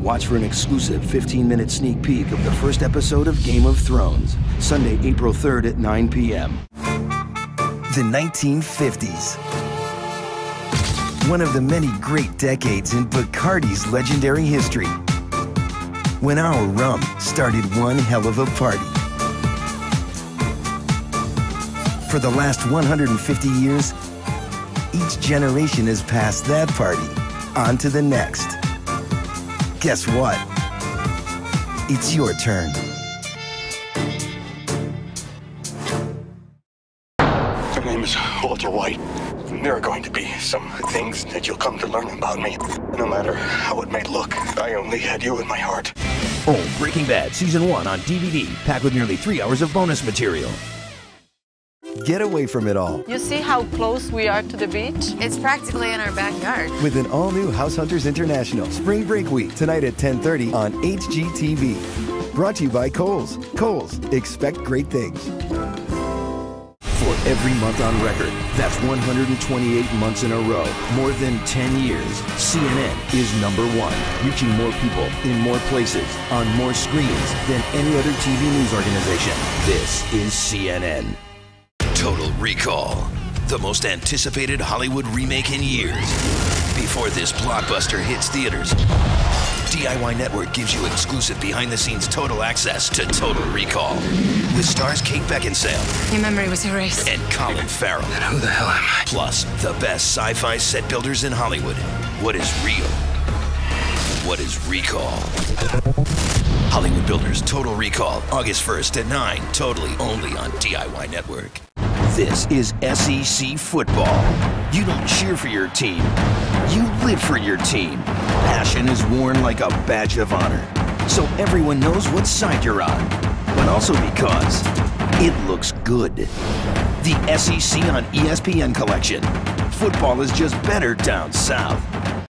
Watch for an exclusive 15-minute sneak peek of the first episode of Game of Thrones, Sunday, April 3rd at 9 p.m. The 1950s. One of the many great decades in Bacardi's legendary history. When our rum started one hell of a party. For the last 150 years, each generation has passed that party on to the next. Guess what? It's your turn. My name is Walter White. There are going to be some things that you'll come to learn about me. No matter how it may look, I only had you in my heart. Oh, Breaking Bad Season 1 on DVD, packed with nearly 3 hours of bonus material. Get away from it all. You see how close we are to the beach? It's practically in our backyard. With an all-new House Hunters International Spring Break Week, tonight at 10:30 on HGTV. Brought to you by Kohl's. Kohl's, expect great things. For every month on record, that's 128 months in a row, more than 10 years, CNN is #1, reaching more people in more places, on more screens than any other TV news organization. This is CNN. Total Recall, the most anticipated Hollywood remake in years. Before this blockbuster hits theaters, DIY Network gives you exclusive behind-the-scenes total access to Total Recall. With stars Kate Beckinsale. Your memory was erased. And Colin Farrell. And who the hell am I? Plus, the best sci-fi set builders in Hollywood. What is real? What is Recall? Hollywood Builders Total Recall, August 1st at 9, totally only on DIY Network. This is SEC football. You don't cheer for your team. You live for your team. Passion is worn like a badge of honor. So everyone knows what side you're on. But also because it looks good. The SEC on ESPN collection. Football is just better down south.